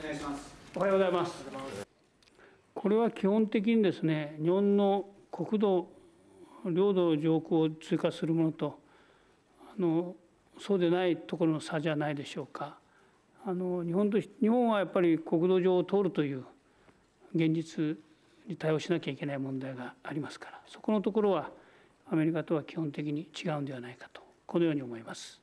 お願いします。 おはようございます。これは基本的にですね、日本の国土、領土上空を通過するものと、そうでないところの差じゃないでしょうか。日本はやっぱり国土上を通るという現実に対応しなきゃいけない問題がありますから、そこのところはアメリカとは基本的に違うんではないかと、このように思います。